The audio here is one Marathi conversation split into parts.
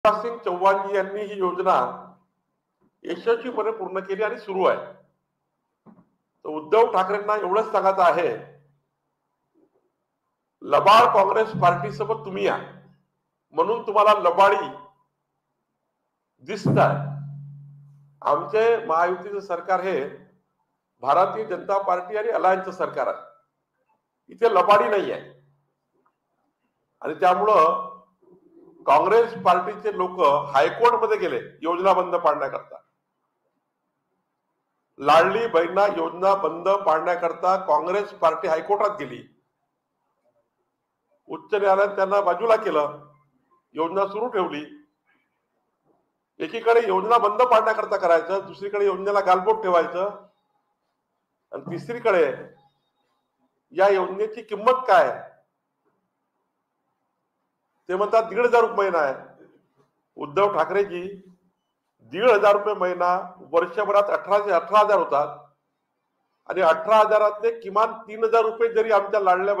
शिवराज सिंग चौहान यांनी ही योजना यशस्वीपणे पूर्ण केली आणि सुरू आहे. तर उद्धव ठाकरेंना एवढंच सांगायचं आहे, लबाड काँग्रेस पार्टी सोबत तुम्ही या, म्हणून तुम्हाला लबाडी दिसत आहे. आमचे महायुतीचं सरकार हे भारतीय जनता पार्टी आणि अलायन्सचं सरकार आहे. इथे लबाडी नाही आहे आणि त्यामुळं काँग्रेस पार्टीचे लोक हायकोर्टमध्ये गेले योजना बंद पाडण्याकरता. लाडली बहिणा योजना बंद पाडण्याकरता काँग्रेस पार्टी हायकोर्टात गेली. उच्च न्यायालयात त्यांना बाजूला केलं, योजना सुरू ठेवली. एकीकडे योजना बंद पाडण्याकरता करायचं, दुसरीकडे योजनेला गालबोट ठेवायचं आणि तिसरीकडे या योजनेची किंमत काय ते म्हणतात 1,500 रुपये महिना आहे. उद्धव ठाकरेजी 1,500 रुपये महिना वर्षभरात 18,000 होतात आणि 18,000 किमान 3,000 रुपये जरी आमच्या लाडल्या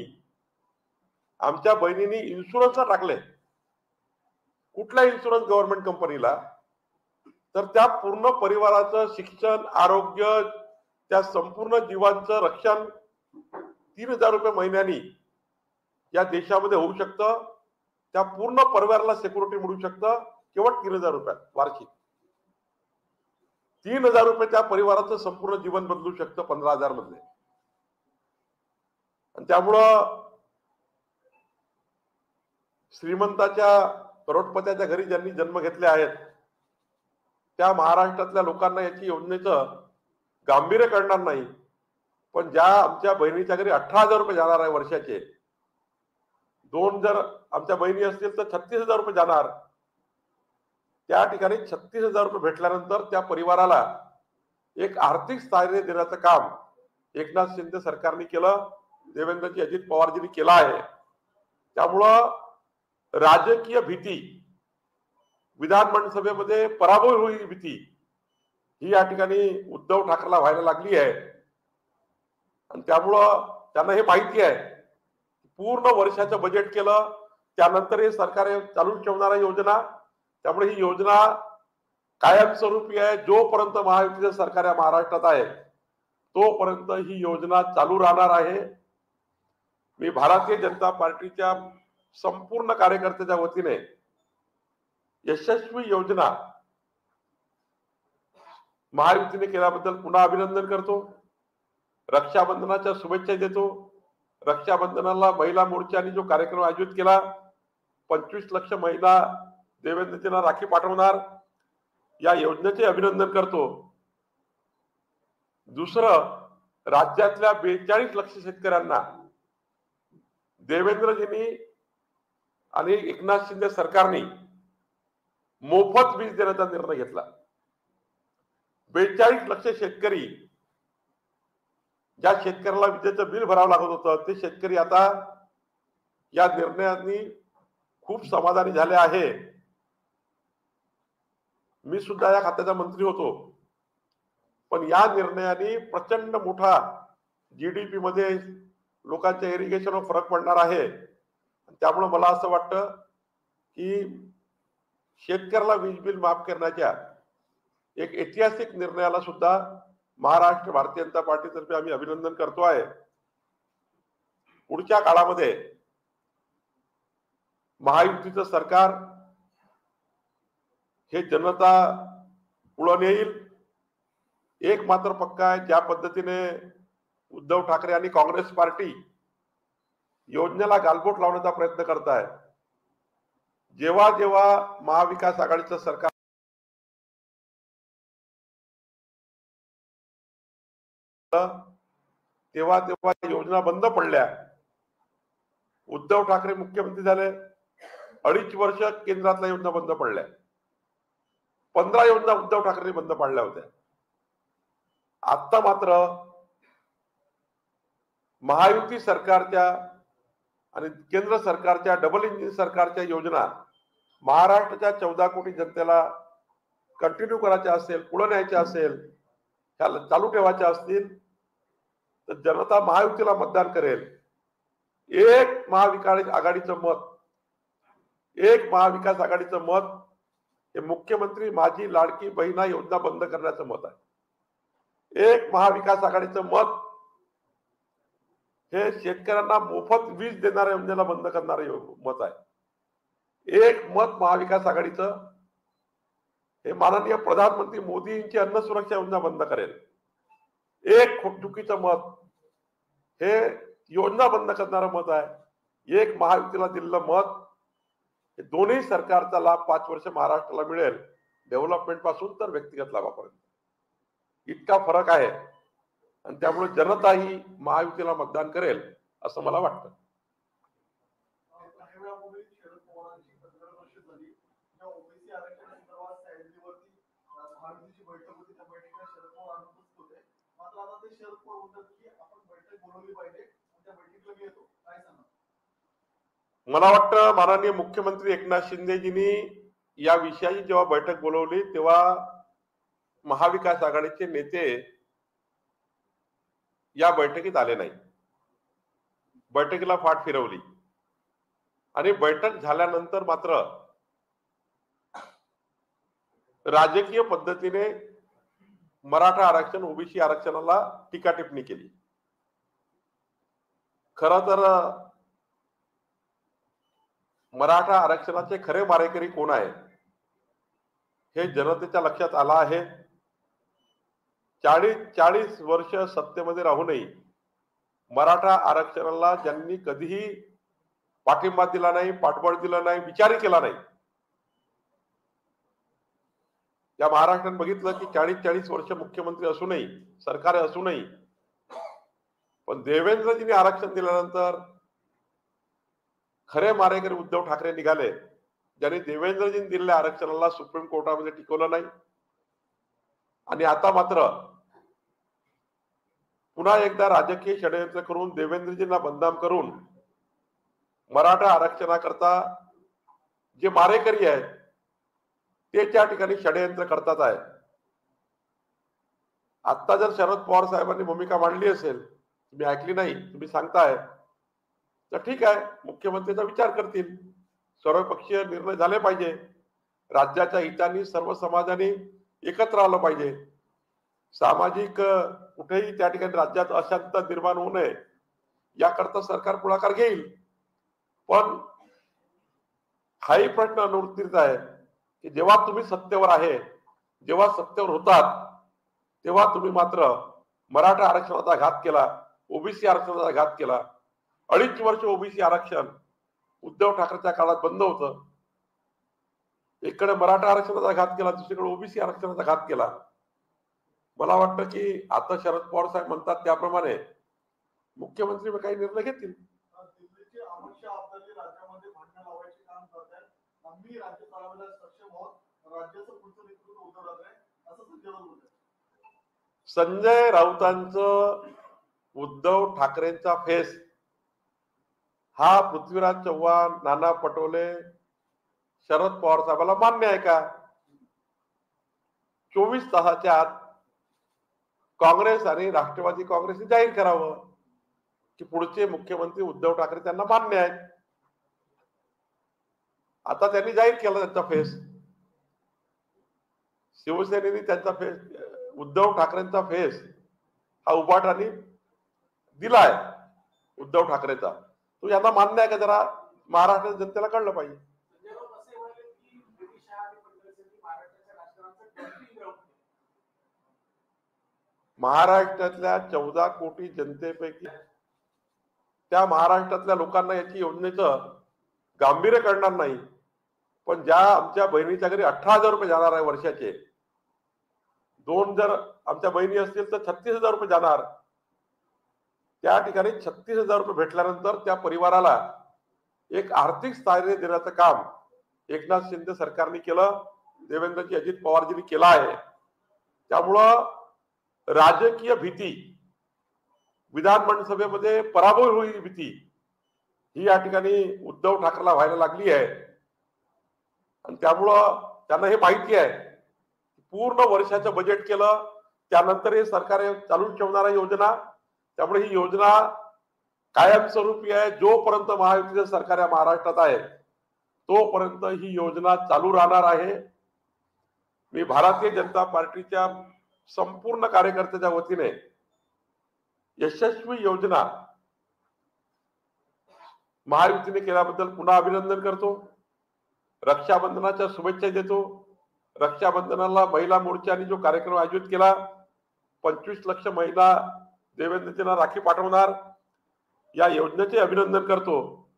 बहिणींनी इन्शुरन्सला टाकले, कुठला इन्शुरन्स गव्हर्नमेंट कंपनीला, तर त्या पूर्ण परिवाराचं शिक्षण, आरोग्य, त्या संपूर्ण जीवांचं रक्षण 3,000 रुपये महिन्यानी या देशामध्ये होऊ शकतं. त्या पूर्ण परिवाराला सिक्युरिटी मिळू शकतं केवळ 3,000 रुपयात वार्षिक. 3,000 रुपये त्या परिवाराचं संपूर्ण जीवन बदलू शकतं 15,000 मध्ये. आणि त्यामुळं श्रीमंताच्या करोडपत्याच्या घरी ज्यांनी जन्म घेतले आहेत त्या महाराष्ट्रातल्या लोकांना याची योजनेचं गांभीर्य कळणार नाही. पण ज्या आमच्या बहिणीच्या घरी 18,000 रुपये जाणार आहे वर्षाचे, 2 जर आमच्या बहिणी असतील तर 36,000 रुपये जाणार. त्या ठिकाणी 36,000 रुपये भेटल्यानंतर त्या परिवाराला एक आर्थिक स्थैर्य देण्याचं काम एकनाथ शिंदे सरकारने केलं, देवेंद्रजी अजित पवारजींनी केलं आहे. त्यामुळं राजकीय भीती, विधानसभेमध्ये पराभव होईल भीती, ही या ठिकाणी उद्धव ठाकरेला व्हायला लागली आहे. आणि त्यामुळं त्यांना हे माहिती आहे, पूर्ण वर्षाचं बजेट केलं त्यानंतर हे सरकार चालू ठेवणारा योजना. त्यामुळे ही योजना कायमस्वरूपी आहे. जोपर्यंत महायुतीचं सरकार या महाराष्ट्रात आहे तोपर्यंत ही योजना चालू राहणार आहे. मी भारतीय जनता पार्टीच्या संपूर्ण कार्यकर्त्याच्या वतीने यशस्वी योजना महायुतीने केल्याबद्दल पुन्हा अभिनंदन करतो. रक्षाबंधनाच्या शुभेच्छा देतो. रक्षाबंधनाला महिला मोर्चाने जो कार्यक्रम आयोजित केला, 25 लाख महिला देवेंद्रजींना राखी पाठवणार, या योजनेचे अभिनंदन करतो. दुसरं, राज्यातल्या 42 लाख शेतकऱ्यांना देवेंद्रजींनी आणि एकनाथ शिंदे सरकारने मोफत वीज देण्याचा निर्णय घेतला. 42 लाख शेतकरी, ज्या शेतकऱ्याला विजेचं बिल भरावं लागत होतं ते शेतकरी आता या निर्णयाने खूप समाधानी झाले आहे. मी सुद्धा या खात्याचा मंत्री होतो, पण या निर्णयाने प्रचंड मोठा जीडीपी मध्ये लोकांच्या इरिगेशनवर फरक पडणार आहे. त्यामुळे मला असं वाटतं की शेतकऱ्याला वीज बिल माफ करण्याच्या एक ऐतिहासिक निर्णयाला सुद्धा महाराष्ट्र भारतीय जनता पार्टीतर्फे आम्ही अभिनंदन करतो आहे. पुढच्या काळामध्ये महायुतीचं सरकार हे जनता पुढे नेईल. एक मात्र पक्का आहे, ज्या पद्धतीने उद्धव ठाकरे आणि काँग्रेस पार्टी योजनेला गालबोट लावण्याचा प्रयत्न करताय, जेव्हा जेव्हा महाविकास आघाडीचं सरकार तेव्हा तेव्हा योजना बंद पडल्या. उद्धव ठाकरे मुख्यमंत्री झाले, 2.5 वर्ष केंद्रातल्या योजना बंद पडल्या. 15 योजना उद्धव ठाकरे बंद पाडल्या होत्या. आता मात्र महायुती सरकारच्या आणि केंद्र सरकारच्या डबल इंजिन सरकारच्या योजना महाराष्ट्राच्या 14 कोटी जनतेला कंटिन्यू करायच्या असेल, पुढे न्यायच्या असेल, चालू ठेवायच्या असतील तर जनता महायुतीला मतदान करेल. एक महाविकास आघाडीचं मत एक महाविकास आघाडीचं मत हे मुख्यमंत्री माझी लाडकी बहिणा योजना बंद करण्याचं मत आहे. एक महाविकास आघाडीचं मत हे शेतकऱ्यांना मोफत वीज देणाऱ्या योजनेला बंद करणारे मत आहे. एक मत महाविकास आघाडीचं हे माननीय प्रधानमंत्री मोदींची अन्न सुरक्षा योजना बंद करेल. एक चुकीचं मत हे योजना बंद करणारं मत आहे. एक महायुतीला दिलेलं मत हे दोन्ही सरकारचा लाभ 5 वर्ष महाराष्ट्राला मिळेल, डेव्हलपमेंट पासून तर व्यक्तिगत लाभापर्यंत. इतका फरक आहे आणि त्यामुळे जनता ही महायुतीला मतदान करेल असं मला वाटतं. मला वाटतं माननीय मुख्यमंत्री एकनाथ शिंदेजींनी या विषयाची जेव्हा बैठक बोलवली तेव्हा महाविकास आघाडीचे नेते या बैठकीत आले नाही. बैठकीला फाट फिरवली आणि बैठक झाल्यानंतर मात्र राजकीय पद्धतीने मराठा आरक्षण ओबीसी आरक्षणाला टीका टिप्पणी केली. खरं तर मराठा आरक्षणाचे खरे मारेकरी कोण आहे हे जनतेच्या लक्षात आलं आहे. 40 वर्ष सत्तेमध्ये राहूनही मराठा आरक्षणाला ज्यांनी कधीही पाठिंबा दिला नाही, पाठबळ दिलं नाही, विचारही केला नाही, या महाराष्ट्रात बघितलं की 40 वर्ष मुख्यमंत्री असूनही, सरकार असूनही, पण देवेंद्रजींनी आरक्षण दिल्यानंतर खरे मारेकरी उद्धव ठाकरे निघाले, ज्यांनी देवेंद्रजींनी दिलेल्या आरक्षणाला सुप्रीम कोर्टामध्ये टिकवलं नाही. आणि आता मात्र पुन्हा एकदा राजकीय षडयंत्र करून देवेंद्रजींना बदनाम करून मराठा आरक्षणाकरता जे मारेकरी आहेत ते त्या ठिकाणी षडयंत्र करतात आहे. आता जर शरद पवार साहेबांनी भूमिका मांडली असेल, तुम्ही ऐकली नाही, तुम्ही सांगताय, तर ठीक आहे, मुख्यमंत्र्यांचा विचार करतील. सर्वपक्षीय निर्णय झाले पाहिजे. राज्याच्या हिताने सर्व समाजाने एकत्र आलं पाहिजे. सामाजिक कुठेही त्या ठिकाणी राज्यात अशांतता निर्माण होऊ नये याकरता सरकार पुढाकार घेईल. पण हाही प्रश्न अनुत्तरित आहे की जेव्हा तुम्ही सत्तेवर आहे, जेव्हा सत्तेवर होतात, तेव्हा तुम्ही मात्र मराठा आरक्षणाचा घात केला, ओबीसी आरक्षणाचा घात केला. 2.5 वर्ष ओबीसी आरक्षण उद्धव ठाकरेच्या काळात बंद होतं. एकडे मराठा आरक्षणाचा घात केला, दुसरीकडे ओबीसी आरक्षणाचा घात केला. मला वाटतं की आता शरद पवार साहेब म्हणतात त्याप्रमाणे मुख्यमंत्री काही निर्णय घेतील. संजय राऊतांचं उद्धव ठाकरेंचा फेस हा पृथ्वीराज चव्हाण, नाना पटोले, शरद पवार साहेबांना मान्य आहे का? 24 तासाच्या आत काँग्रेस आणि राष्ट्रवादी काँग्रेसने जाहीर करावं की पुढचे मुख्यमंत्री उद्धव ठाकरे त्यांना मान्य आहेत. आता त्यांनी जाहीर केला त्यांचा फेस. शिवसेनेने त्यांचा फेस, उद्धव ठाकरेंचा फेस हा उभाटाने दिलाय उद्धव ठाकरेचा. तो यांना मान्य आहे का? जरा महाराष्ट्र जनतेला कळलं पाहिजे. महाराष्ट्रातल्या 14 कोटी जनतेपैकी त्या महाराष्ट्रातल्या लोकांना याची योजनेचं गांभीर्य कळणार नाही. पण ज्या आमच्या बहिणीच्या घरी 18,000 रुपये जाणार आहे वर्षाचे, 2 जर आमच्या बहिणी असतील तर 36,000 रुपये जाणार. त्या ठिकाणी 36,000 रुपये भेटल्यानंतर त्या परिवाराला एक आर्थिक स्थैर्य देण्याचं काम एकनाथ शिंदे सरकारने केलं, देवेंद्रजी अजित पवारजींनी केलं आहे. त्यामुळं राजकीय भीती, विधानसभेमध्ये पराभव होईल भीती, ही या ठिकाणी उद्धव ठाकरेला व्हायला लागली आहे. आणि त्यामुळं त्यांना हे माहिती आहे, पूर्ण वर्षाचं बजेट केलं त्यानंतर हे सरकार चालू ठेवणारा योजना, त्यामुळे ही योजना कायमस्वरूपी आहे. जोपर्यंत महायुतीचं सरकार या महाराष्ट्रात आहे तोपर्यंत ही योजना चालू राहणार आहे. मी भारतीय जनता पार्टीच्या संपूर्ण कार्यकर्त्याच्या वतीने यशस्वी योजना महायुतीने केल्याबद्दल पुन्हा अभिनंदन करतो. रक्षाबंधनाच्या शुभेच्छा देतो. रक्षाबंधनाला महिला मोर्चाने जो कार्यक्रम आयोजित केला, 25 लाख महिला देवेंद्रजींना राखी पाठवणार, या योजनेचे अभिनंदन करतो.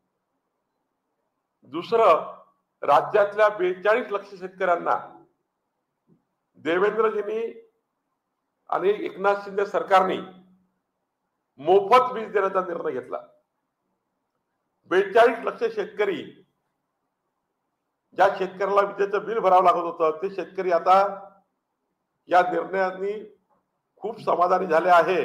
दुसरं, राज्यातल्या 42 लाख शेतकऱ्यांना देवेंद्रजींनी आणि एकनाथ शिंदे सरकारने मोफत वीज देण्याचा निर्णय घेतला. 42 लाख शेतकरी, ज्या शेतकऱ्याला विजेचं बिल भरावं लागत होतं, ते शेतकरी आता या निर्णयाने खूप समाधानी झाले आहे.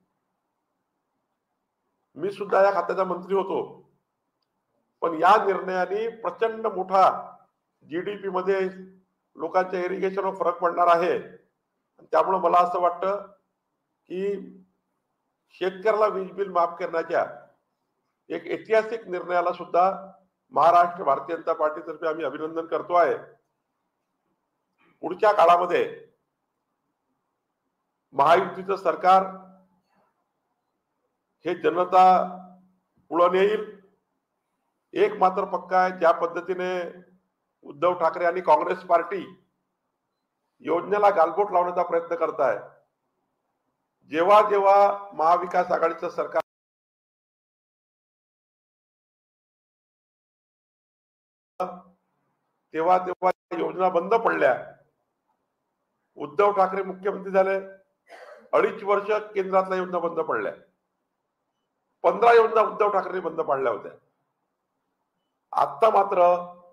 मी सुद्धा या खात्याचा मंत्री होतो, पण या निर्णयाने प्रचंड मोठा जीडीपी मध्ये लोकांच्या इरिगेशनवर फरक पडणार आहे. त्यामुळे मला असं वाटतं की शेतकऱ्याला वीज बिल माफ करण्याच्या एक ऐतिहासिक निर्णयाला सुद्धा महाराष्ट्र भारतीय जनता पार्टीतर्फे आम्ही अभिनंदन करतो आहे. पुढच्या काळामध्ये महायुतीचं सरकार हे जनता पुढे नेईल. एक मात्र पक्का आहे, ज्या पद्धतीने उद्धव ठाकरे आणि काँग्रेस पार्टी योजनेला गालबोट लावण्याचा प्रयत्न करत आहे, जेव्हा जेव्हा महाविकास आघाडीचं सरकार तेव्हा तेव्हा योजना बंद पडल्या. उद्धव ठाकरे मुख्यमंत्री झाले, 2.5 वर्ष केंद्रातल्या योजना बंद पडल्या. 15 योजना उद्धव ठाकरे बंद पाडल्या होत्या. आता मात्र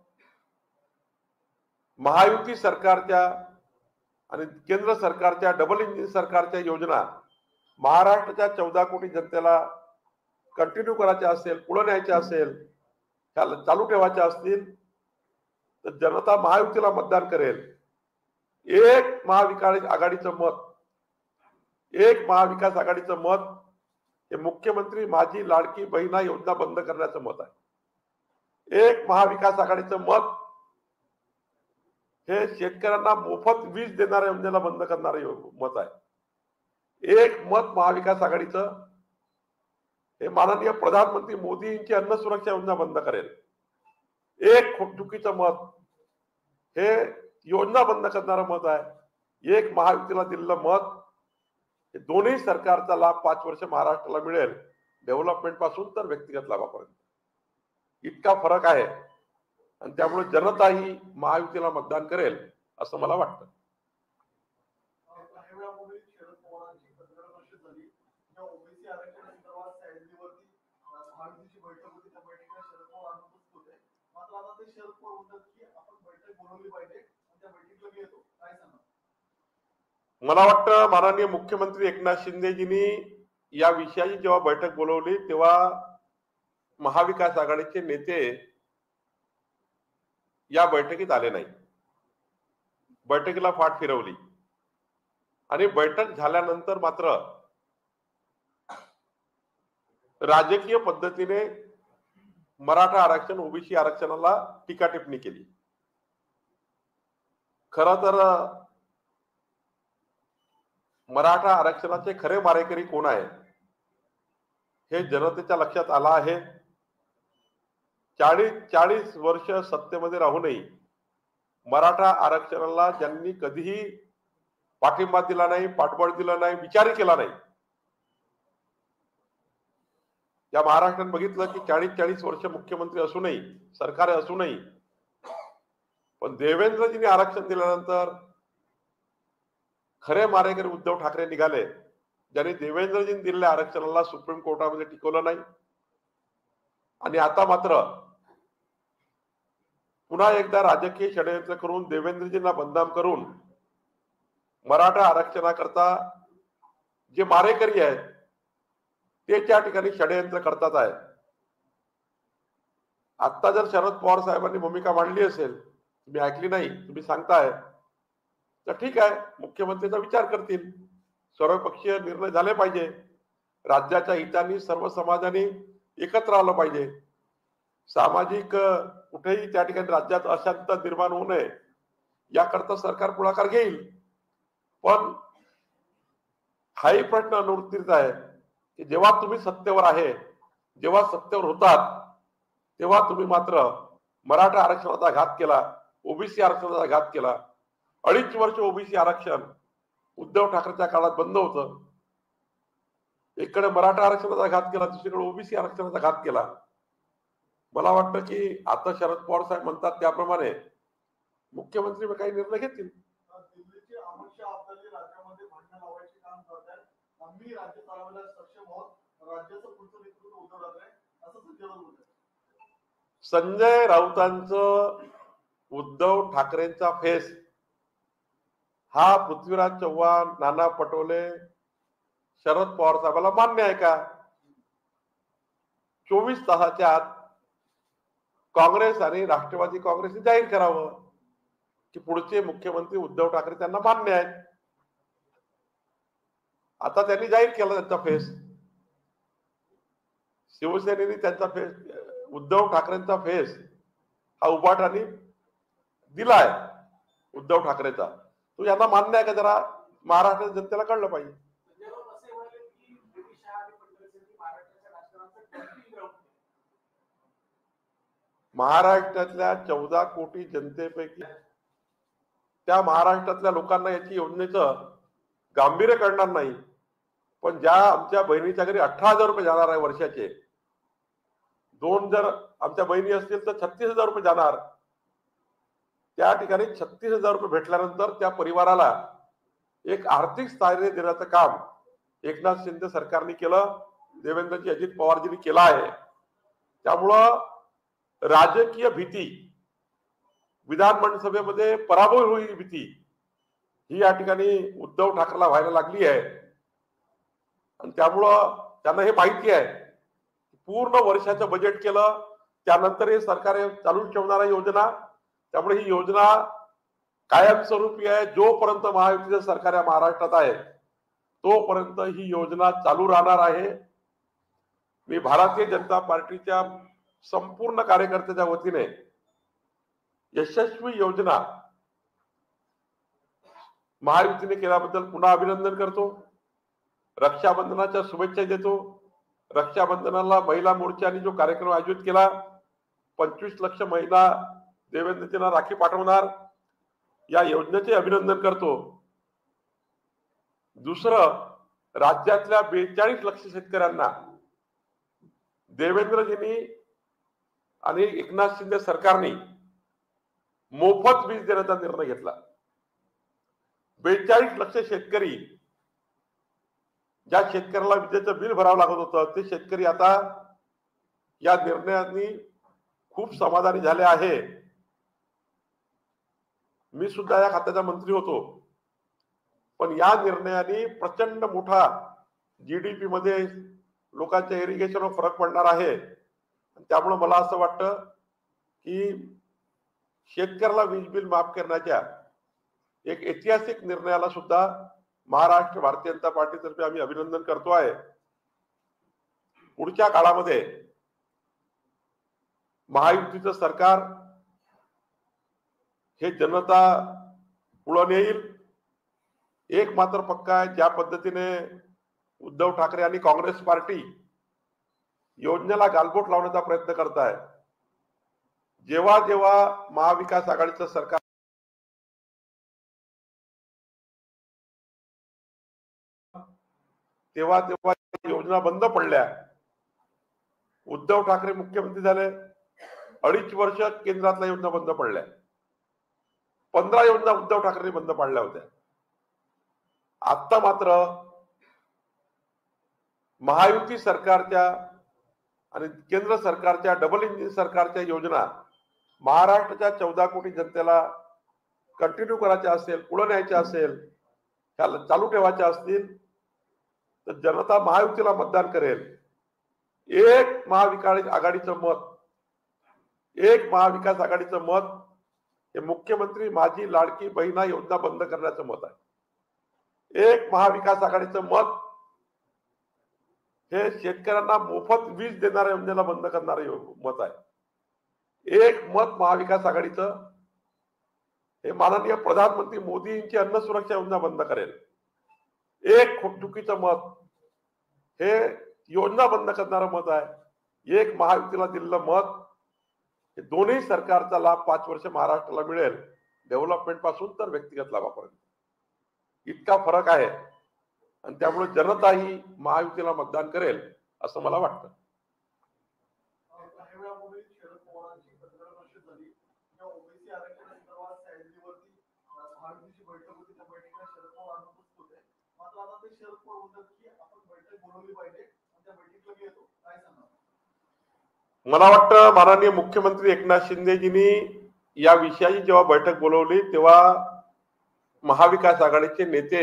महायुती सरकारच्या आणि केंद्र सरकारच्या डबल इंजिन सरकारच्या योजना महाराष्ट्राच्या 14 कोटी जनतेला कंटिन्यू करायच्या असेल, पुढे न्यायच्या असेल, चालू ठेवायच्या असतील, तर जनता महायुतीला मतदान करेल. एक महाविकास आघाडीचं मत, एक महाविकास आघाडीचं मत हे मुख्यमंत्री माझी लाडकी बहिणा योजना बंद करण्याचं मत आहे. एक महाविकास आघाडीचं मत हे शेतकऱ्यांना मोफत वीज देणाऱ्या योजनेला बंद करणारे मत आहे. एक मत महाविकास आघाडीचं हे माननीय प्रधानमंत्री मोदींची अन्न सुरक्षा योजना बंद करेल. एक चुकीचं मत हे योजना बंद करणारं मत आहे. एक महायुतीला दिलेलं मत हे दोन्ही सरकारचा लाभ 5 वर्ष महाराष्ट्राला मिळेल, डेव्हलपमेंट पासून तर व्यक्तिगत लाभापर्यंत. इतका फरक आहे आणि त्यामुळे जनता ही महायुतीला मतदान करेल असं मला वाटतं. मला वाटतं माननीय मुख्यमंत्री एकनाथ शिंदेजींनी या विषयाची जेव्हा बैठक बोलवली तेव्हा महाविकास आघाडीचे नेते या बैठकीत आले नाही. बैठकीला फाट फिरवली आणि बैठक झाल्यानंतर मात्र राजकीय पद्धतीने मराठा आरक्षण, ओबीसी आरक्षणाला टीका टिप्पणी केली. खरं तर मराठा आरक्षणाचे खरे मारेकरी कोण आहे हे जनतेच्या लक्षात आलं आहे. 40 वर्ष सत्तेमध्ये राहूनही मराठा आरक्षणाला ज्यांनी कधीही पाठिंबा दिला नाही, पाठबळ दिलं नाही, विचारही केला नाही, या महाराष्ट्रात बघितलं की 40 वर्ष मुख्यमंत्री असूनही, सरकार असूनही, पण देवेंद्रजींनी आरक्षण दिल्यानंतर खरे मारेकरी उद्धव ठाकरे निघाले, ज्यांनी देवेंद्रजींनी दिलेल्या आरक्षणाला सुप्रीम कोर्टामध्ये टिकवलं नाही. आणि आता मात्र पुन्हा एकदा राजकीय षडयंत्र करून देवेंद्रजींना बदनाम करून मराठा आरक्षणाकरता जे मारेकरी आहेत ते त्या ठिकाणी षडयंत्र करतात आहे. आता जर शरद पवार साहेबांनी भूमिका मांडली असेल, तुम्ही ऐकली नाही, तुम्ही सांगताय, तर ठीक आहे, मुख्यमंत्र्यांचा विचार करतील. सर्वपक्षीय निर्णय झाले पाहिजे. राज्याच्या हिताने सर्व समाजाने एकत्र आलं पाहिजे. सामाजिक कुठेही त्या ठिकाणी राज्यात अशांतता निर्माण होऊ नये याकरता सरकार पुढाकार घेईल. पण हाही प्रश्न अनुत्तरित आहे की जेव्हा तुम्ही सत्तेवर आहे, जेव्हा सत्तेवर होतात, तेव्हा तुम्ही मात्र मराठा आरक्षणाचा घात केला, ओबीसी आरक्षणाचा घात केला. 2.5 वर्ष ओबीसी आरक्षण उद्धव ठाकरेच्या काळात बंद होतं. एकडे मराठा आरक्षणाचा घात केला, दुसरीकडे ओबीसी आरक्षणाचा घात केला. मला वाटतं की आता शरद पवार साहेब म्हणतात त्याप्रमाणे मुख्यमंत्री काही निर्णय घेतील. दिल्लीची अमित आपल्याला राज्यामध्ये भांडण लावायचे काम करतात. आम्ही राज्य चालवायला सक्षम आहोत. राज्याचं पुढचं नेतृत्व उद्धव ठाकरे असं संजय राऊत बोलतात. संजय राऊतांचं उद्धव ठाकरेंचा फेस हा पृथ्वीराज चव्हाण, नाना पटोले, शरद पवार साहेबांना मान्य आहे का? 24 तासाच्या आत काँग्रेस आणि राष्ट्रवादी काँग्रेसने जाहीर करावं की पुढचे मुख्यमंत्री उद्धव ठाकरे त्यांना मान्य आहेत. आता त्यांनी जाहीर केला त्यांचा फेस. शिवसेनेने त्यांचा फेस, उद्धव ठाकरेंचा फेस हा उभाटाने दिलाय उद्धव ठाकरेचा. तो यांना मान्य आहे का? जरा महाराष्ट्र जनतेला कळलं पाहिजे. महाराष्ट्रातल्या 14 कोटी जनतेपैकी त्या महाराष्ट्रातल्या लोकांना याची योजनेचं गांभीर्य कळणार नाही. पण ज्या आमच्या बहिणीच्या घरी 18,000 रुपये जाणार आहे वर्षाचे, 2 जर आमच्या बहिणी असतील तर 36,000 रुपये जाणार. त्या ठिकाणी 36,000 रुपये भेटल्यानंतर त्या परिवाराला एक आर्थिक स्थैर्य देण्याचं काम एकनाथ शिंदे सरकारने केलं, देवेंद्रजी अजित पवारजींनी केलं आहे. त्यामुळं राजकीय भीती, विधानमंडळसभेमध्ये पराभव होईल भीती ही या ठिकाणी उद्धव ठाकरेला व्हायला लागली आहे. आणि त्यामुळं त्यांना हे माहिती आहे पूर्ण वर्षाचं बजेट केलं त्यानंतर हे सरकार चालू ठेवणारा योजना. त्यामुळे ही योजना कायमस्वरूपी आहे. जोपर्यंत महायुतीचं सरकार या महाराष्ट्रात आहे तोपर्यंत ही योजना चालू राहणार आहे. मी भारतीय जनता पार्टीच्या संपूर्ण कार्यकर्त्याच्या वतीने यशस्वी योजना महायुतीने केल्याबद्दल पुन्हा अभिनंदन करतो. रक्षाबंधनाच्या शुभेच्छा देतो. रक्षाबंधनाला महिला मोर्चाने जो कार्यक्रम आयोजित केला, 25 लाख महिला देवेंद्रजींना राखी पाठवणार, या योजनेचे अभिनंदन करतो. दुसरं, राज्यातल्या 42 लाख शेतकऱ्यांना देवेंद्रजींनी आणि एकनाथ शिंदे सरकारने मोफत वीज देण्याचा निर्णय घेतला. 42 लाख शेतकरी, ज्या शेतकऱ्याला विजेचं बिल भरावं लागत होतं ते शेतकरी आता या निर्णयाने खूप समाधानी झाले आहे. मी सुद्धा या खात्याचा मंत्री होतो, पण या निर्णयाने प्रचंड मोठा जीडीपी मध्ये लोकांच्या इरिगेशनवर फरक पडणार आहे. त्यामुळे मला असं वाटतं की शेतकऱ्याला वीज बिल माफ करण्याच्या एक ऐतिहासिक निर्णयाला सुद्धा महाराष्ट्र भारतीय जनता पार्टीतर्फे आम्ही अभिनंदन करतो आहे. पुढच्या काळामध्ये महायुतीचं सरकार हे जनता पुढे नेईल. एक मात्र पक्का आहे, ज्या पद्धतीने उद्धव ठाकरे आणि काँग्रेस पार्टी योजनेला गालबोट लावण्याचा प्रयत्न करत आहे, जेव्हा जेव्हा महाविकास आघाडीचं सरकार तेव्हा तेव्हा योजना बंद पडल्या. उद्धव ठाकरे मुख्यमंत्री झाले, 2.5 वर्ष केंद्रातल्या योजना बंद पडल्या. 15 योजना उद्धव ठाकरे बंद पाडल्या होत्या. आता मात्र महायुती सरकारच्या आणि केंद्र सरकारच्या डबल इंजिन सरकारच्या योजना महाराष्ट्राच्या 14 कोटी जनतेला कंटिन्यू करायच्या असेल, पुढे न्यायच्या असेल, चालू ठेवायच्या असतील तर जनता महायुतीला मतदान करेल. एक महाविकास आघाडीचं मत, एक महाविकास आघाडीचं मत हे मुख्यमंत्री माझी लाडकी बहिणा योजना बंद करण्याचं मत आहे. एक महाविकास आघाडीचं मत हे शेतकऱ्यांना मोफत वीज देणाऱ्या योजनेला बंद करणारे मत आहे. एक मत महाविकास आघाडीचं हे माननीय प्रधानमंत्री मोदींची अन्न सुरक्षा योजना बंद करेल. एक चुकीचं मत हे योजना बंद करणारं मत आहे. एक महायुतीला दिलेलं मत हे दोन्ही सरकारचा लाभ 5 वर्ष महाराष्ट्राला मिळेल, डेव्हलपमेंट पासून तर व्यक्तिगत लाभापर्यंत. इतका फरक आहे आणि त्यामुळे जनता ही महायुतीला मतदान करेल असं मला वाटतं. काही वेळापूर्वी शरद पवारांची पत्रकार परिषद झाली. त्या ओबीसी आरक्षणासंदर्भात सह्याद्रीवरती महायुतीची बैठक होती. त्या बैठकीला शरद पवार अनुपस्थित होते. मात्र आता ते शरद पवार म्हणतात की आपण बैठक बोलवली पाहिजे आणि त्या बैठकीला मी येतो. काय सांगणार? मला वाटतं माननीय मुख्यमंत्री एकनाथ शिंदेजींनी या विषयाची जेव्हा बैठक बोलवली तेव्हा महाविकास आघाडीचे नेते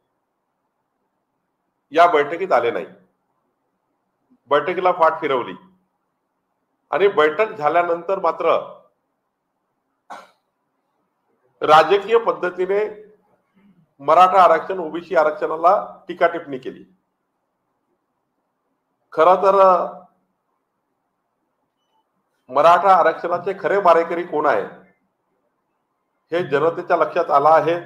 या बैठकीत आले नाही. बैठकीला फाट फिरवली आणि बैठक झाल्यानंतर मात्र राजकीय पद्धतीने मराठा आरक्षण ओबीसी आरक्षणाला टीका टिप्पणी केली. खरं तर मराठा आरक्षणाचे खरे मारेकरी कोण आहे हे जनतेच्या लक्षात आलं आहे.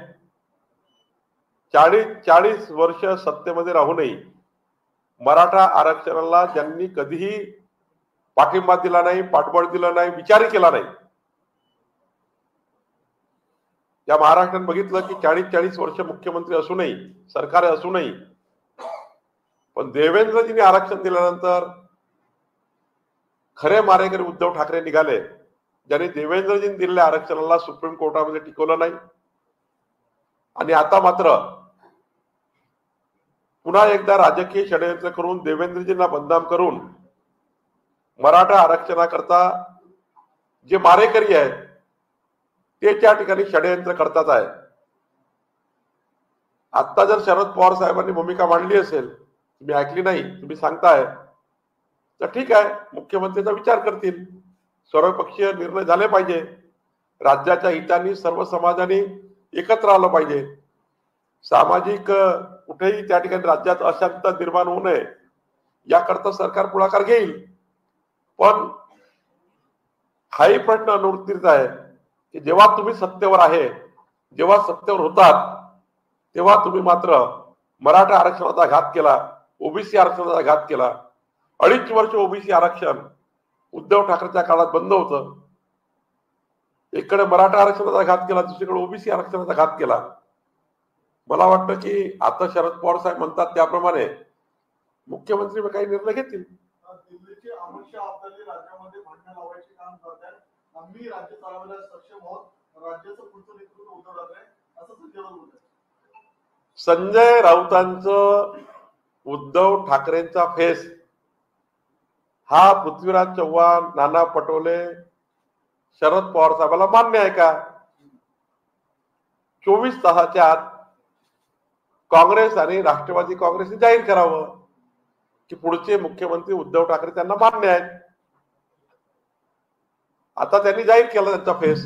40 वर्ष सत्तेमध्ये राहूनही मराठा आरक्षणाला ज्यांनी कधीही पाठिंबा दिला नाही, पाठबळ दिलं नाही, विचारही केला नाही, या महाराष्ट्राने बघितलं की 40 वर्ष मुख्यमंत्री असूनही, सरकार असूनही, पण देवेंद्रजींनी आरक्षण दिल्यानंतर खरे मारेकरी उद्धव ठाकरे निघाले, ज्यांनी देवेंद्रजींनी दिलेल्या आरक्षणाला सुप्रीम कोर्टामध्ये टिकवलं नाही. आणि आता मात्र पुन्हा एकदा राजकीय षडयंत्र करून देवेंद्रजींना बदनाम करून मराठा आरक्षणाकरता जे मारेकरी आहेत ते त्या ठिकाणी षडयंत्र करतात आहे. आता जर शरद पवार साहेबांनी भूमिका मांडली असेल, तुम्ही ऐकली नाही, तुम्ही सांगताय, तर ठीक आहे, मुख्यमंत्र्यांचा विचार करतील. सर्वपक्षीय निर्णय झाले पाहिजे. राज्याच्या हिताने सर्व समाजाने एकत्र आलं पाहिजे. सामाजिक कुठेही त्या ठिकाणी राज्यात अशांतता निर्माण होऊ नये याकरता सरकार पुढाकार घेईल. पण हाही प्रश्न अनुत्तरित आहे की जेव्हा तुम्ही सत्तेवर आहे, जेव्हा सत्तेवर होतात, तेव्हा तुम्ही मात्र मराठा आरक्षणाचा घात केला, ओबीसी आरक्षणाचा घात केला. 2.5 वर्ष ओबीसी आरक्षण उद्धव ठाकरेच्या काळात बंद होतं. एकडे मराठा आरक्षणाचा घात केला, दुसरीकडे ओबीसी आरक्षणाचा घात केला. मला वाटतं की आता शरद पवार साहेब म्हणतात त्याप्रमाणे मुख्यमंत्री काही निर्णय घेतील. दिल्लीचे अमित शहा आपल्याला राज्यामध्ये भांडण लावायचे काम करतात. आम्ही राज्य चालवायला सक्षम आहोत. राज्याचं पुढचं नेतृत्व उद्धव ठाकरे असं संजय राऊत बोलतात. संजय राऊतांचं उद्धव ठाकरेंचा फेस हा पृथ्वीराज चव्हाण, नाना पटोले, शरद पवार साहेबांना मान्य आहे का? 24 तासाच्या आत काँग्रेस आणि राष्ट्रवादी काँग्रेसने जाहीर करावं की पुढचे मुख्यमंत्री उद्धव ठाकरे त्यांना मान्य आहेत. आता त्यांनी जाहीर केला त्यांचा फेस.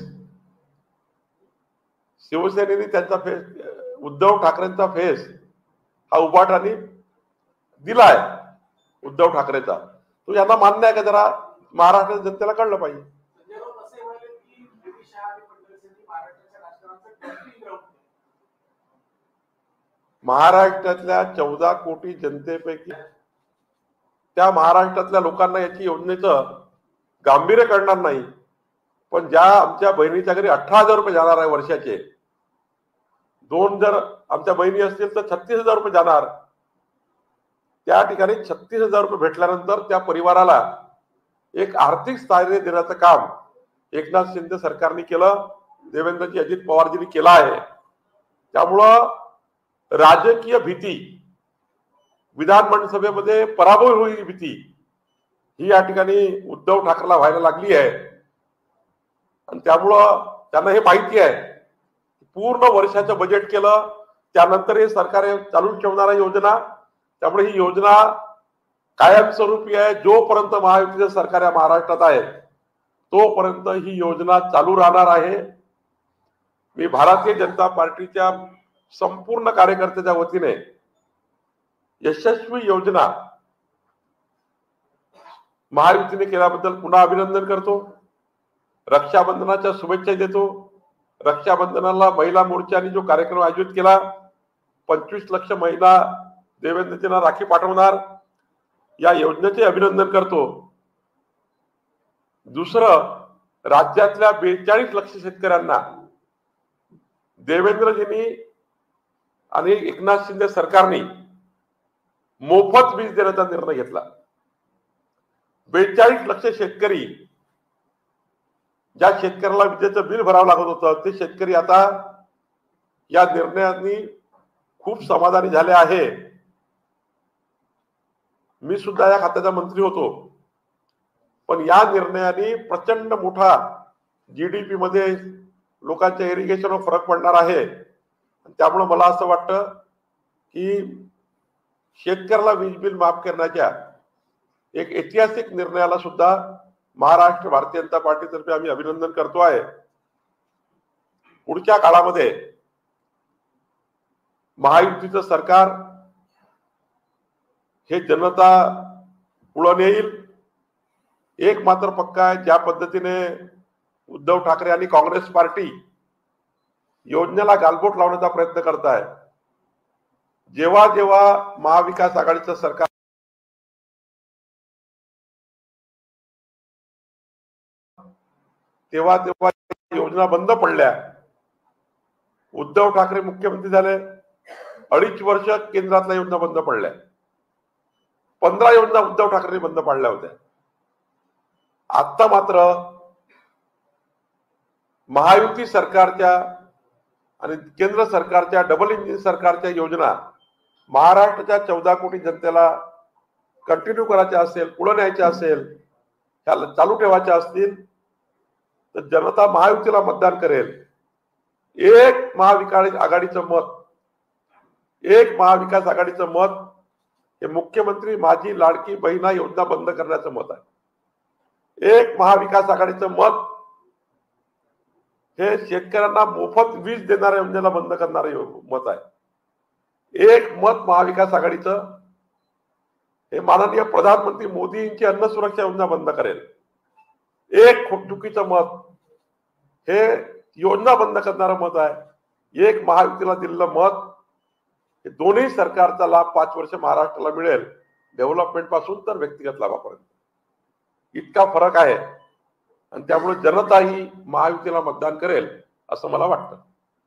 शिवसेनेने त्यांचा फेस, उद्धव ठाकरेंचा फेस हा उभाटाने दिलाय उद्धव ठाकरेचा. तो यांना मान्य आहे का? जरा महाराष्ट्र जनतेला कळलं पाहिजे. महाराष्ट्रातल्या 14 कोटी जनतेपैकी त्या महाराष्ट्रातल्या लोकांना याची योजनेचं गांभीर्य कळणार नाही. पण ज्या आमच्या बहिणीच्या घरी 18,000 रुपये जाणार आहे वर्षाचे, 2 जर आमच्या बहिणी असतील तर 36,000 रुपये जाणार. त्या ठिकाणी 36,000 रुपये भेटल्यानंतर त्या परिवाराला एक आर्थिक स्थैर्य देण्याचं काम एकनाथ शिंदे सरकारने केलं, देवेंद्रजी अजित पवारजींनी केलं आहे. त्यामुळं राजकीय भीती, विधानमंडळ पराभव होईल भीती ही या ठिकाणी उद्धव ठाकरेला व्हायला लागली आहे. आणि त्यामुळं त्यांना हे माहिती आहे, पूर्ण वर्षाचं बजेट केलं त्यानंतर हे सरकार चालू ठेवणारा योजना, त्यामुळे ही योजना कायमस्वरूपी आहे. जोपर्यंत महायुतीचं सरकार या महाराष्ट्रात आहे तोपर्यंत ही योजना चालू राहणार आहे. मी भारतीय जनता पार्टीच्या संपूर्ण कार्यकर्त्याच्या वतीने यशस्वी योजना महायुतीने केल्याबद्दल पुन्हा अभिनंदन करतो. रक्षाबंधनाच्या शुभेच्छा देतो. रक्षाबंधनाला महिला मोर्चाने जो कार्यक्रम आयोजित केला, 25 लाख महिला देवेंद्रजींना राखी पाठवणार, या योजनेचे अभिनंदन करतो. दुसरं, राज्यातल्या 42 लाख शेतकऱ्यांना देवेंद्रजींनी आणि एकनाथ शिंदे सरकारने मोफत वीज देण्याचा निर्णय घेतला. 42 लाख शेतकरी, ज्या शेतकऱ्याला विजेचं बिल भरावं लागत होतं, ते शेतकरी आता या निर्णयाने खूप समाधानी झाले आहे. मी सुद्धा या खात्याचा मंत्री होतो, पण या निर्णयाने प्रचंड मोठा जीडीपी मध्ये लोकांच्या इरिगेशनवर फरक पडणार आहे. त्यामुळे मला असं वाटतं की शेतकऱ्याला वीज बिल माफ करण्याच्या एक ऐतिहासिक निर्णयाला सुद्धा महाराष्ट्र भारतीय जनता पार्टीतर्फे आम्ही अभिनंदन करतो आहे. पुढच्या काळामध्ये महायुतीचं सरकार हे जनता पुढे नेईल. एक मात्र पक्का आहे, ज्या पद्धतीने उद्धव ठाकरे आणि काँग्रेस पार्टी योजनेला गालबोट लावण्याचा प्रयत्न करत आहे, जेव्हा जेव्हा महाविकास आघाडीचं सरकार तेव्हा तेव्हा योजना बंद पडल्या. उद्धव ठाकरे मुख्यमंत्री झाले, 2.5 वर्ष केंद्रातल्या योजना बंद पडल्या. 15 योजना उद्धव ठाकरे बंद पाडल्या होत्या. आता मात्र महायुती सरकारच्या आणि केंद्र सरकारच्या डबल इंजिन सरकारच्या योजना महाराष्ट्राच्या 14 कोटी जनतेला कंटिन्यू करायच्या असेल, पुढे न्यायच्या असेल, ह्या चालू ठेवायच्या असतील, तर जनता महायुतीला मतदान करेल. एक महाविकास आघाडीचं मत हे मुख्यमंत्री माझी लाडकी बहिणा योजना बंद करण्याचं मत आहे. एक महाविकास आघाडीचं मत हे शेतकऱ्यांना मोफत वीज देणाऱ्या योजनेला बंद करणारे मत आहे. एक मत महाविकास आघाडीचं हे माननीय प्रधानमंत्री मोदींची अन्न सुरक्षा योजना बंद करेल. एक चुकीचं मत हे योजना बंद करणारं मत आहे. एक महायुतीला दिलेलं मत हे दोन्ही सरकारचा लाभ 5 वर्ष महाराष्ट्राला मिळेल, डेव्हलपमेंट पासून तर व्यक्तिगत लाभापर्यंत. इतका फरक आहे आणि त्यामुळे जनता ही महायुतीला मतदान करेल असं मला वाटतं.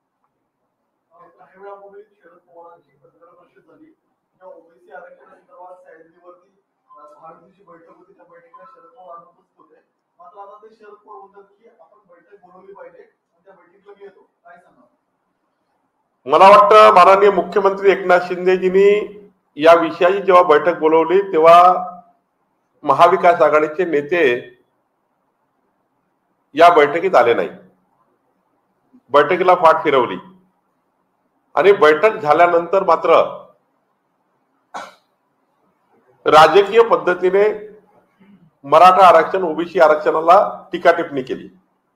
काही वेळापूर्वी शरद पवारांची 15 वर्ष झाली या ओबीसी आरक्षणासंदर्भात सह्याद्रीवरती महायुतीची बैठक होती. त्या बैठकीला शरद पवार अनुपस्थित होते. मात्र आता ते शरद पवार म्हणतात की आपण बैठक बोलवली पाहिजे आणि त्या बैठकीला मी येतो. काय सांगा? मला वाटतं माननीय मुख्यमंत्री एकनाथ शिंदेजींनी या विषयाची जेव्हा बैठक बोलवली तेव्हा महाविकास आघाडीचे नेते या बैठकीत आले नाही. बैठकीला फाट फिरवली आणि बैठक झाल्यानंतर मात्र राजकीय पद्धतीने मराठा आरक्षण, ओबीसी आरक्षणाला टीका टिप्पणी केली.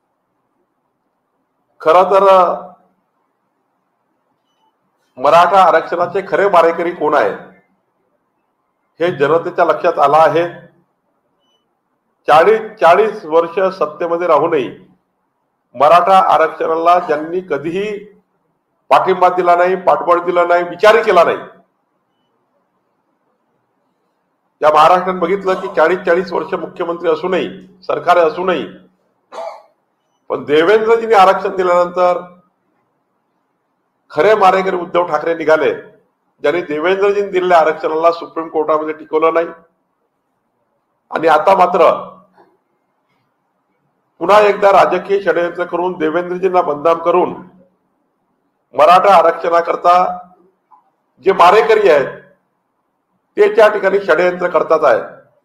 खरं तर मराठा आरक्षणाचे खरे मारेकरी कोण आहे हे जनतेच्या लक्षात आलं आहे. 40 वर्ष सत्तेमध्ये राहूनही मराठा आरक्षणाला ज्यांनी कधीही पाठिंबा दिला नाही, पाठबळ दिला नाही, विचारही केला नाही, या महाराष्ट्रात बघितलं की 40 वर्ष मुख्यमंत्री असूनही, सरकार असूनही, पण देवेंद्रजींनी आरक्षण दिल्यानंतर खरे मारेकरी उद्धव ठाकरे निघाले, ज्यांनी देवेंद्रजींनी दिलेल्या आरक्षणाला सुप्रीम कोर्टामध्ये टिकवलं नाही. आणि आता मात्र पुन्हा एकदा राजकीय षडयंत्र करून देवेंद्रजींना बदनाम करून मराठा आरक्षणाकरता जे मारेकरी आहेत ते त्या ठिकाणी षडयंत्र करतात आहे.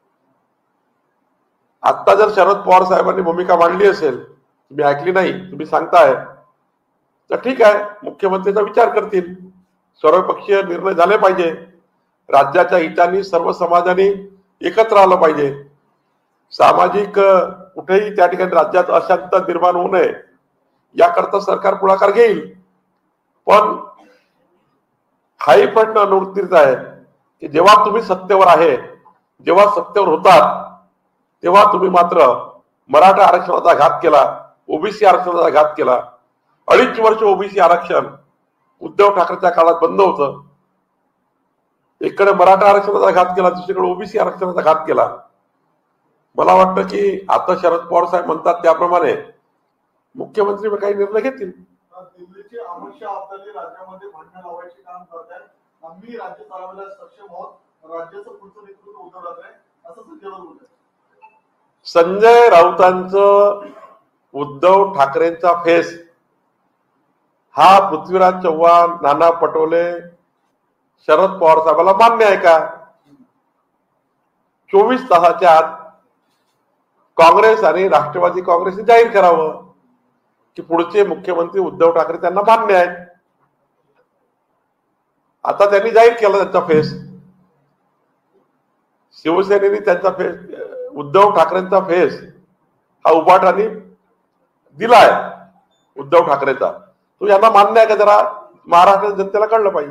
आता जर शरद पवार साहेबांनी भूमिका मांडली असेल, तुम्ही ऐकली नाही, तुम्ही सांगताय, तर ठीक आहे, मुख्यमंत्र्यांचा विचार करतील. सर्वपक्षीय निर्णय झाले पाहिजे. राज्याच्या हिताने सर्व समाजाने एकत्र आलं पाहिजे. सामाजिक कुठेही त्या ठिकाणी राज्यात अशांतता निर्माण होऊ नये याकरता सरकार पुढाकार घेईल. पण हाही प्रश्न अनुत्तरित आहे की जेव्हा तुम्ही सत्तेवर आहे, जेव्हा सत्तेवर होतात, तेव्हा तुम्ही मात्र मराठा आरक्षणाचा घात केला, ओबीसी आरक्षणाचा घात केला. 2.5 वर्ष ओबीसी आरक्षण उद्धव ठाकरेच्या काळात बंद होतं. एकडे मराठा आरक्षणाचा घात केला, दुसरीकडे ओबीसी आरक्षणाचा घात केला. मला वाटतं की आता शरद पवार साहेब म्हणतात त्याप्रमाणे मुख्यमंत्री काही निर्णय घेतील. दिल्लीची अमित अब्दाली राज्यामध्ये भांडण लावायचे काम करतात. आम्ही राज्य चालवण्यास सक्षम आहोत. राज्याचं पुढचं नेतृत्व उद्धव ठाकरे असं संजय राऊत बोलतात. संजय राऊतांचं उद्धव ठाकरेंचा फेस हा पृथ्वीराज चव्हाण, नाना पटोले, शरद पवार साहेबांना मान्य आहे का? 24 तासाच्या आत काँग्रेस आणि राष्ट्रवादी काँग्रेसने जाहीर करावं की पुढचे मुख्यमंत्री उद्धव ठाकरे त्यांना मान्य आहेत. आता त्यांनी जाहीर केला त्यांचा फेस. शिवसेनेने त्यांचा फेस, उद्धव ठाकरेंचा फेस हा उभाटाने दिलाय उद्धव ठाकरेचा. तो यांना मान्य आहे का? जरा महाराष्ट्र जनतेला कळलं पाहिजे.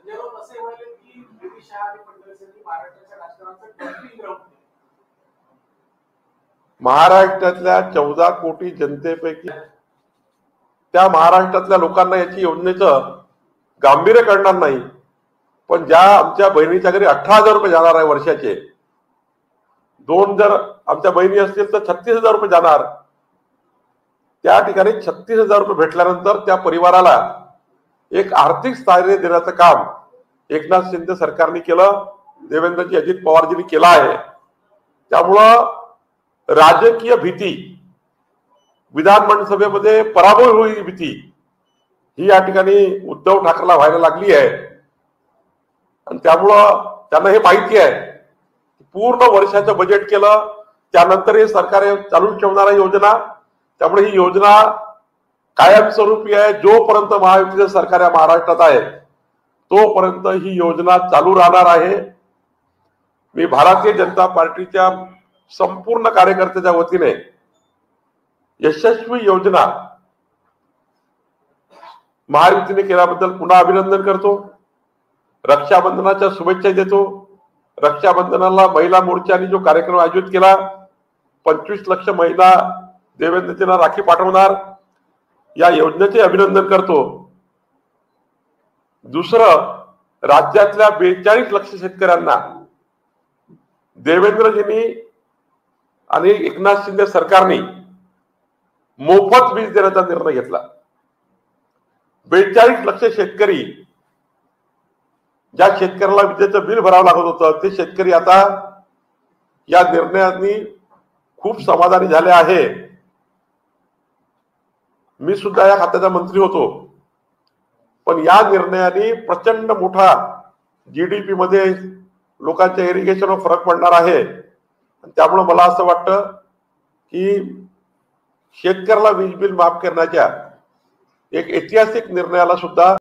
महाराष्ट्रातल्या 14 कोटी जनतेपैकी त्या महाराष्ट्रातल्या लोकांना याची योजनेचं गांभीर्य कळणार नाही. पण ज्या आमच्या बहिणीच्या घरी 18,000 रुपये जाणार आहे वर्षाचे, 2 जर आमच्या बहिणी असतील तर 36,000 रुपये जाणार. त्या ठिकाणी 36,000 रुपये भेटल्यानंतर त्या परिवाराला एक आर्थिक स्थैर्य देण्याचं काम एकनाथ शिंदे सरकारने केलं, देवेंद्रजी अजित पवारजींनी केलं आहे. त्यामुळं राजकीय भीती, विधानमंडळसभेमध्ये पराभव होईल भीती ही या ठिकाणी उद्धव ठाकरेला व्हायला लागली आहे. आणि त्यामुळं त्यांना हे माहिती आहे, पूर्ण वर्षाचं बजेट केलं त्यानंतर हे सरकार चालू ठेवणारा योजना. त्यामुळे ही योजना कायमस्वरूपी आहे. जोपर्यंत महायुतीचं सरकार या महाराष्ट्रात आहे तोपर्यंत ही योजना चालू राहणार आहे. मी भारतीय जनता पार्टीच्या संपूर्ण कार्यकर्त्याच्या वतीने यशस्वी योजना महायुतीने केल्याबद्दल पुन्हा अभिनंदन करतो. रक्षाबंधनाच्या शुभेच्छा देतो. रक्षाबंधनाला महिला मोर्चाने जो कार्यक्रम आयोजित केला, 25 लाख महिला देवेंद्रजींना राखी पाठवणार, या योजनेचे अभिनंदन करतो. दुसरं, राज्यातल्या 42 लाख शेतकऱ्यांना देवेंद्रजींनी आणि एकनाथ शिंदे सरकारने मोफत वीज देण्याचा निर्णय घेतला. 42 लाख शेतकरी, ज्या शेतकऱ्याला विजेचं बिल भरावं लागत होतं ते शेतकरी आता या निर्णयाने खूप समाधानी झाले आहे. मी सुद्धा या खात्याचा मंत्री होतो, पण या निर्णयाने प्रचंड मोठा जीडीपी मध्ये लोकांच्या इरिगेशनवर फरक पडणार आहे. त्यामुळे मला असं वाटतं की शेतकऱ्याला वीज बिल माफ करण्याच्या एक ऐतिहासिक निर्णयाला सुद्धा